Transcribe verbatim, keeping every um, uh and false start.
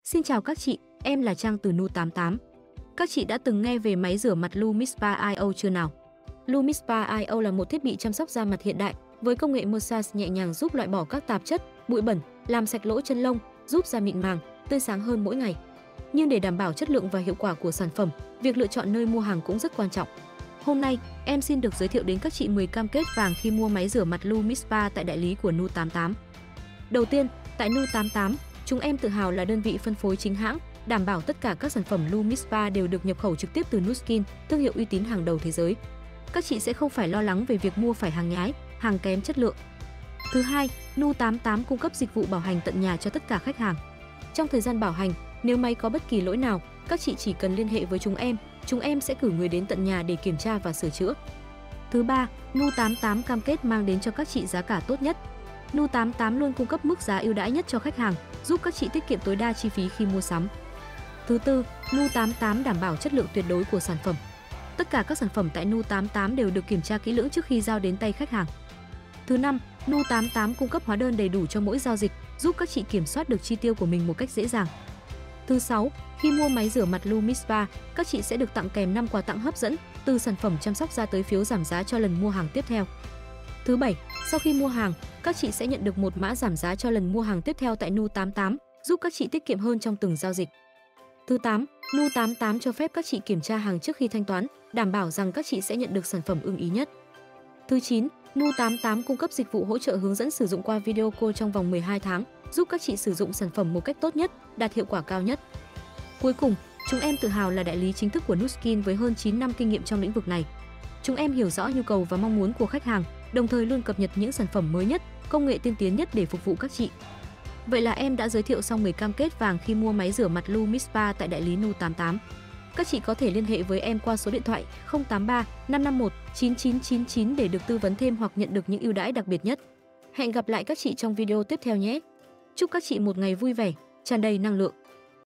Xin chào các chị, em là Trang từ Nu tám tám. Các chị đã từng nghe về máy rửa mặt Lumispa i o chưa nào? Lumispa i o là một thiết bị chăm sóc da mặt hiện đại với công nghệ massage nhẹ nhàng giúp loại bỏ các tạp chất, bụi bẩn, làm sạch lỗ chân lông, giúp da mịn màng, tươi sáng hơn mỗi ngày. Nhưng để đảm bảo chất lượng và hiệu quả của sản phẩm, việc lựa chọn nơi mua hàng cũng rất quan trọng. Hôm nay, em xin được giới thiệu đến các chị mười cam kết vàng khi mua máy rửa mặt Lumispa tại đại lý của Nu tám tám. Đầu tiên, tại Nu tám tám, chúng em tự hào là đơn vị phân phối chính hãng, đảm bảo tất cả các sản phẩm Lumispa đều được nhập khẩu trực tiếp từ Nuskin, thương hiệu uy tín hàng đầu thế giới. Các chị sẽ không phải lo lắng về việc mua phải hàng nhái, hàng kém chất lượng. Thứ hai, Nu tám tám cung cấp dịch vụ bảo hành tận nhà cho tất cả khách hàng. Trong thời gian bảo hành, nếu máy có bất kỳ lỗi nào, các chị chỉ cần liên hệ với chúng em, chúng em sẽ cử người đến tận nhà để kiểm tra và sửa chữa. Thứ ba, Nu tám tám cam kết mang đến cho các chị giá cả tốt nhất. Nu tám tám luôn cung cấp mức giá ưu đãi nhất cho khách hàng, giúp các chị tiết kiệm tối đa chi phí khi mua sắm. Thứ tư, Nu tám tám đảm bảo chất lượng tuyệt đối của sản phẩm. Tất cả các sản phẩm tại Nu tám tám đều được kiểm tra kỹ lưỡng trước khi giao đến tay khách hàng. Thứ năm, Nu tám tám cung cấp hóa đơn đầy đủ cho mỗi giao dịch, giúp các chị kiểm soát được chi tiêu của mình một cách dễ dàng. Thứ sáu, khi mua máy rửa mặt Lumispa, các chị sẽ được tặng kèm năm quà tặng hấp dẫn, từ sản phẩm chăm sóc da tới phiếu giảm giá cho lần mua hàng tiếp theo. Thứ bảy, sau khi mua hàng, các chị sẽ nhận được một mã giảm giá cho lần mua hàng tiếp theo tại Nu tám tám, giúp các chị tiết kiệm hơn trong từng giao dịch. Thứ tám, Nu tám tám cho phép các chị kiểm tra hàng trước khi thanh toán, đảm bảo rằng các chị sẽ nhận được sản phẩm ưng ý nhất. Thứ chín, Nu tám tám cung cấp dịch vụ hỗ trợ hướng dẫn sử dụng qua video call trong vòng mười hai tháng, giúp các chị sử dụng sản phẩm một cách tốt nhất, đạt hiệu quả cao nhất. Cuối cùng, chúng em tự hào là đại lý chính thức của Nuskin với hơn chín năm kinh nghiệm trong lĩnh vực này. Chúng em hiểu rõ nhu cầu và mong muốn của khách hàng, đồng thời luôn cập nhật những sản phẩm mới nhất, công nghệ tiên tiến nhất để phục vụ các chị. Vậy là em đã giới thiệu xong mười cam kết vàng khi mua máy rửa mặt Lumispa tại đại lý Nu tám tám. Các chị có thể liên hệ với em qua số điện thoại không tám ba năm năm một chín chín chín chín để được tư vấn thêm hoặc nhận được những ưu đãi đặc biệt nhất. Hẹn gặp lại các chị trong video tiếp theo nhé. Chúc các chị một ngày vui vẻ, tràn đầy năng lượng.